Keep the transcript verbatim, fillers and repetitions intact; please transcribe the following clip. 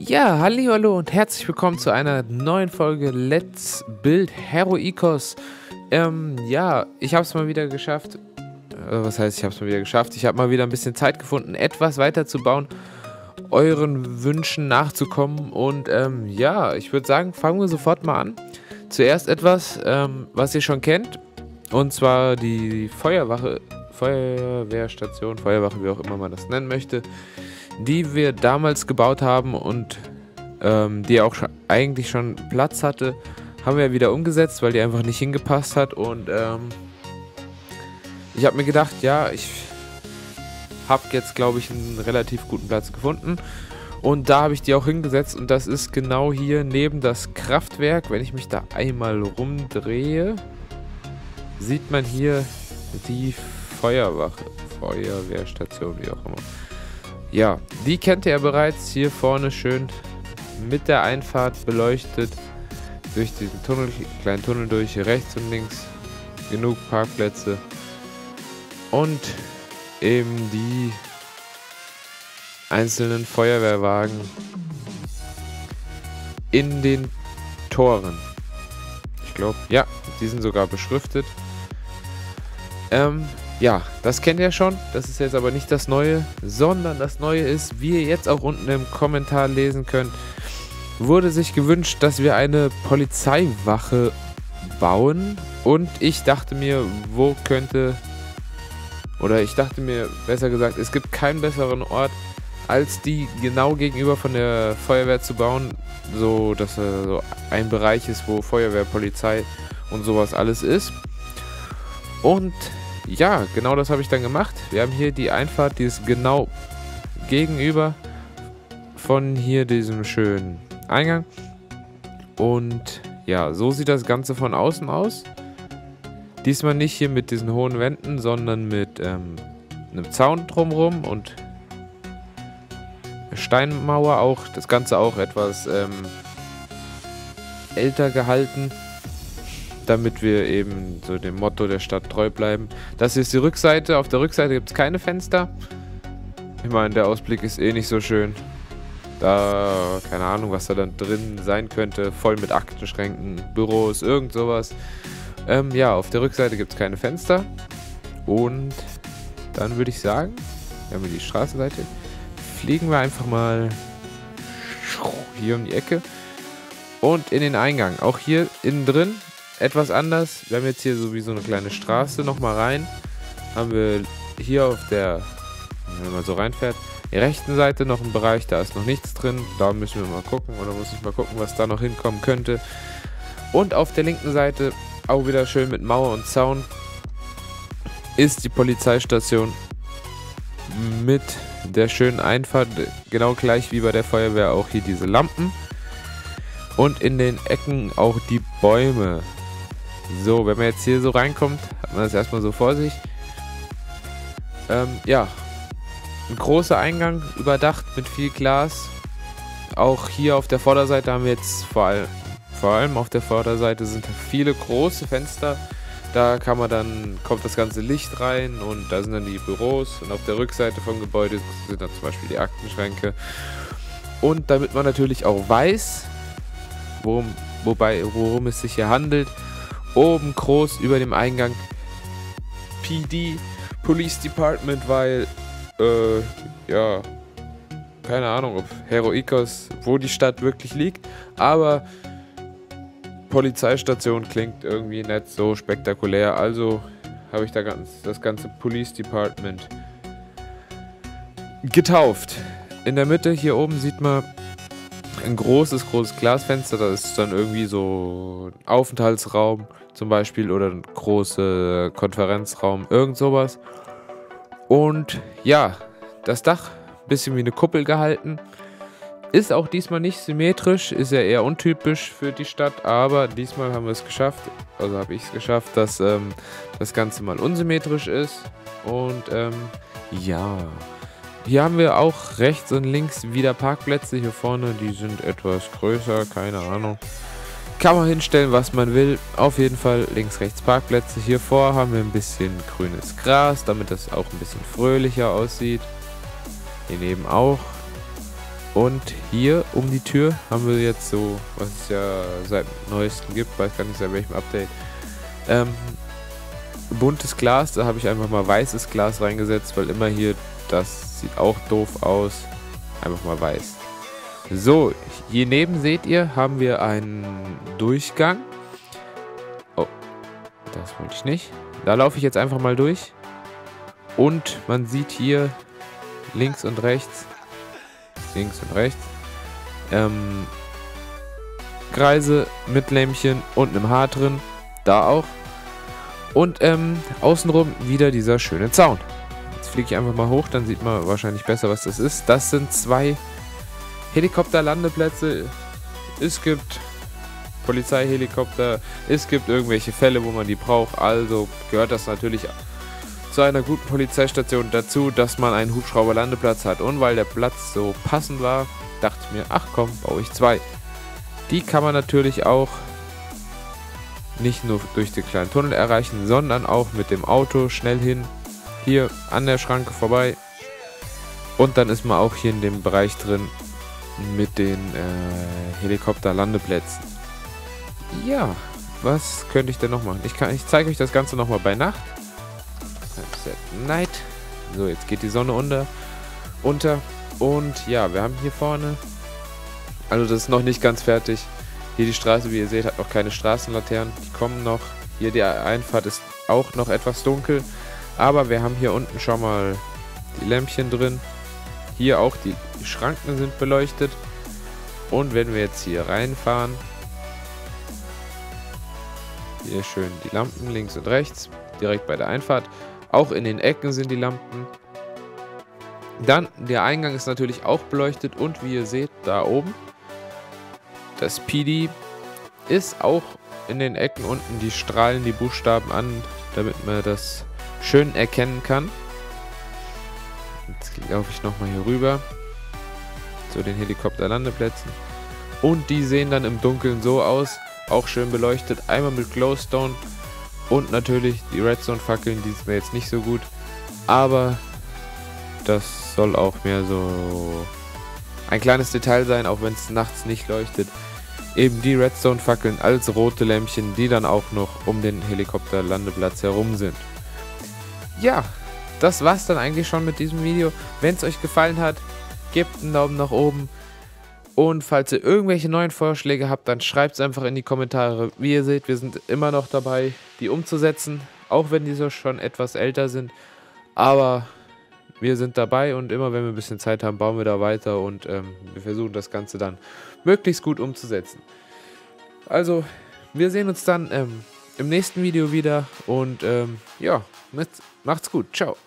Ja, hallo und herzlich willkommen zu einer neuen Folge Let's Build Heroikos. Ähm, ja, ich habe es mal wieder geschafft. Äh, was heißt, ich habe es mal wieder geschafft? Ich habe mal wieder ein bisschen Zeit gefunden, etwas weiter zu bauen, euren Wünschen nachzukommen. Und ähm, ja, ich würde sagen, fangen wir sofort mal an. Zuerst etwas, ähm, was ihr schon kennt, und zwar die Feuerwache, Feuerwehrstation, Feuerwache, wie auch immer man das nennen möchte, die wir damals gebaut haben und ähm, die auch schon, eigentlich schon Platz hatte, haben wir wieder umgesetzt, weil die einfach nicht hingepasst hat. Und ähm, ich habe mir gedacht, ja, ich habe jetzt, glaube ich, einen relativ guten Platz gefunden. Und da habe ich die auch hingesetzt und das ist genau hier neben das Kraftwerk. Wenn ich mich da einmal rumdrehe, sieht man hier die Feuerwache, Feuerwehrstation, wie auch immer. Ja, die kennt ihr ja bereits. Hier vorne schön mit der Einfahrt beleuchtet. Durch diesen Tunnel, kleinen Tunnel durch, rechts und links. Genug Parkplätze. Und eben die einzelnen Feuerwehrwagen in den Toren. Ich glaube, ja, die sind sogar beschriftet. Ähm... Ja, das kennt ihr schon, das ist jetzt aber nicht das Neue, sondern das Neue ist, wie ihr jetzt auch unten im Kommentar lesen könnt, wurde sich gewünscht, dass wir eine Polizeiwache bauen und ich dachte mir, wo könnte, oder ich dachte mir, besser gesagt, es gibt keinen besseren Ort, als die genau gegenüber von der Feuerwehr zu bauen, so dass äh, so ein Bereich ist, wo Feuerwehr, Polizei und sowas alles ist. Und ja, genau das habe ich dann gemacht. Wir haben hier die Einfahrt, die ist genau gegenüber von hier diesem schönen Eingang. Und ja, so sieht das Ganze von außen aus. Diesmal nicht hier mit diesen hohen Wänden, sondern mit ähm, einem Zaun drumherum und Steinmauer auch. Das Ganze auch etwas ähm, älter gehalten, damit wir eben so dem Motto der Stadt treu bleiben. Das hier ist die Rückseite. Auf der Rückseite gibt es keine Fenster. Ich meine, der Ausblick ist eh nicht so schön. Da, keine Ahnung, was da dann drin sein könnte. Voll mit Aktenschränken, Büros, irgend sowas. Ähm, ja, auf der Rückseite gibt es keine Fenster. Und dann würde ich sagen, wir haben hier die Straßenseite. Fliegen wir einfach mal hier um die Ecke. Und in den Eingang. Auch hier innen drin etwas anders. Wir haben jetzt hier sowieso eine kleine Straße nochmal rein. Haben wir hier auf der, wenn man so reinfährt, der rechten Seite noch einen Bereich, da ist noch nichts drin. Da müssen wir mal gucken, oder muss ich mal gucken, was da noch hinkommen könnte. Und auf der linken Seite, auch wieder schön mit Mauer und Zaun, ist die Polizeistation mit der schönen Einfahrt. Genau gleich wie bei der Feuerwehr auch hier diese Lampen. Und in den Ecken auch die Bäume. So, wenn man jetzt hier so reinkommt, hat man das erstmal so vor sich. Ähm, ja, ein großer Eingang, überdacht mit viel Glas. Auch hier auf der Vorderseite haben wir jetzt vor allem, vor allem auf der Vorderseite sind viele große Fenster. Da kann man dann, kommt das ganze Licht rein und da sind dann die Büros. Und auf der Rückseite vom Gebäude sind dann zum Beispiel die Aktenschränke. Und damit man natürlich auch weiß, worum, wobei, worum es sich hier handelt, oben groß über dem Eingang P D, Police Department, weil, äh, ja, keine Ahnung, ob Heroikos, wo die Stadt wirklich liegt, aber Polizeistation klingt irgendwie nicht so spektakulär, also habe ich da ganz, das ganze Police Department getauft. In der Mitte hier oben sieht man ein großes, großes Glasfenster, das ist dann irgendwie so ein Aufenthaltsraum zum Beispiel oder ein großer Konferenzraum, irgend sowas. Und ja, das Dach, bisschen wie eine Kuppel gehalten, ist auch diesmal nicht symmetrisch, ist ja eher untypisch für die Stadt, aber diesmal haben wir es geschafft, also habe ich es geschafft, dass ähm, das Ganze mal unsymmetrisch ist. Und ähm, ja, hier haben wir auch rechts und links wieder Parkplätze. Hier vorne, die sind etwas größer, keine Ahnung. Kann man hinstellen, was man will. Auf jeden Fall links, rechts Parkplätze. Hier vor haben wir ein bisschen grünes Gras, damit das auch ein bisschen fröhlicher aussieht. Hier neben auch. Und hier um die Tür haben wir jetzt so, was es ja seit neuestem gibt, weiß gar nicht seit welchem Update, ähm, buntes Glas. Da habe ich einfach mal weißes Glas reingesetzt, weil immer hier, das sieht auch doof aus, einfach mal weiß. So, hier neben seht ihr, haben wir einen Durchgang. Oh, das wollte ich nicht. Da laufe ich jetzt einfach mal durch. Und man sieht hier links und rechts, links und rechts, ähm, Kreise mit Lämpchen und einem Haar drin. Da auch. Und ähm, außenrum wieder dieser schöne Zaun. Jetzt fliege ich einfach mal hoch, dann sieht man wahrscheinlich besser, was das ist. Das sind zwei Helikopterlandeplätze. Es gibt Polizeihelikopter, es gibt irgendwelche Fälle, wo man die braucht. Also gehört das natürlich zu einer guten Polizeistation dazu, dass man einen Hubschrauberlandeplatz hat. Und weil der Platz so passend war, dachte ich mir, ach komm, baue ich zwei. Die kann man natürlich auch nicht nur durch den kleinen Tunnel erreichen, sondern auch mit dem Auto schnell hin, hier an der Schranke vorbei. Und dann ist man auch hier in dem Bereich drin mit den äh, Helikopterlandeplätzen. Ja, was könnte ich denn noch machen? Ich, kann, ich zeige euch das Ganze nochmal bei Nacht. Set Night. So, jetzt geht die Sonne unter. unter. Und ja, wir haben hier vorne, also das ist noch nicht ganz fertig. Hier die Straße, wie ihr seht, hat noch keine Straßenlaternen. Die kommen noch. Hier die Einfahrt ist auch noch etwas dunkel. Aber wir haben hier unten schon mal die Lämpchen drin. Hier auch die Schranken sind beleuchtet. Und wenn wir jetzt hier reinfahren, hier schön die Lampen links und rechts, direkt bei der Einfahrt. Auch in den Ecken sind die Lampen. Dann, der Eingang ist natürlich auch beleuchtet. Und wie ihr seht, da oben, das P D ist auch in den Ecken unten. Die strahlen die Buchstaben an, damit man das schön erkennen kann. Jetzt laufe ich nochmal hier rüber zu den Helikopterlandeplätzen. Und die sehen dann im Dunkeln so aus. Auch schön beleuchtet. Einmal mit Glowstone. Und natürlich die Redstone-Fackeln. Die sind mir jetzt nicht so gut. Aber das soll auch mehr so ein kleines Detail sein, auch wenn es nachts nicht leuchtet. Eben die Redstone-Fackeln als rote Lämpchen, die dann auch noch um den Helikopterlandeplatz herum sind. Ja, das war's dann eigentlich schon mit diesem Video. Wenn es euch gefallen hat, gebt einen Daumen nach oben. Und falls ihr irgendwelche neuen Vorschläge habt, dann schreibt es einfach in die Kommentare. Wie ihr seht, wir sind immer noch dabei, die umzusetzen. Auch wenn diese schon etwas älter sind. Aber wir sind dabei und immer wenn wir ein bisschen Zeit haben, bauen wir da weiter. Und ähm, wir versuchen das Ganze dann möglichst gut umzusetzen. Also, wir sehen uns dann ähm, im nächsten Video wieder. Und ähm, ja, macht's gut. Ciao.